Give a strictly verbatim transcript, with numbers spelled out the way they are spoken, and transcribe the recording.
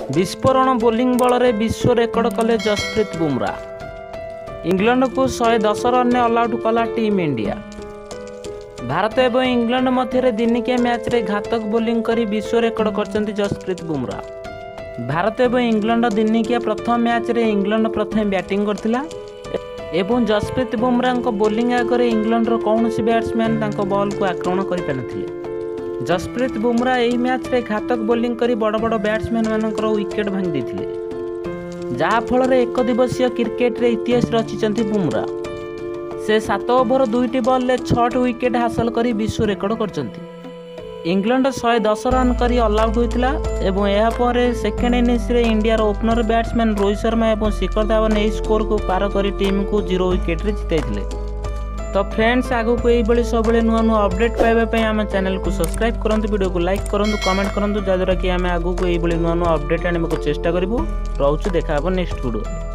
विस्फोरण bowling बल में विश्व रेकर्ड कले जसप्रीत बुमरा। इंग्लैंड को शहे दस रन ऑल आउट कला टीम इंडिया। भारत एवं इंग्लैंड मध्य दिनिकिया मैच रे घातक बोलिंग करी विश्व रेकर्ड करछन्ती जसप्रीत बुमरा। भारत एवं इंग्लैंड दिनिकिया प्रथम मैच रे इंग्लैंड प्रथम बैटिंग करथिला एवं जसप्रीत बुमरा बोलिंग आगे इंग्लैंड रो कौनसी बैट्समैन तांको बॉल को आक्रमण करि पानथिले। जसप्रीत बुमरा यही मैच रे घातक बोलिंग करी बड़ बड़ बैट्समैन मानकर विकेट भांगी देथिले, जहा फल रे एक दिवसीय क्रिकेट रे इतिहास रचिचंती बुमरा। से सात ओवर दुईटी बॉल ले छठ विकेट हासिल करी विश्व रेकर्ड करचंती। इंग्लैंड शहे दस रन करी ऑल आउट होइतिला एवं एहा परे सेकेंड इनिंग्स रे India opener batsman Rohit Sharma एवं शिखर धवन एही स्कोर को पार करी टीम को जीरो विकेट रे जिताइथिले। तो फ्रेंड्स आगु को यही सब नुआ नुआ अपडेट पाइबा आम चैनल को सब्सक्राइब करूँ, वीडियो को लाइक करूँ, कमेंट करूँ, जहाँद्वारा कि आम आगु को यही नुआ नुआ अपडेट आने को चेष्टा करूँ। रोचु देखा नेक्स्ट वीडियो।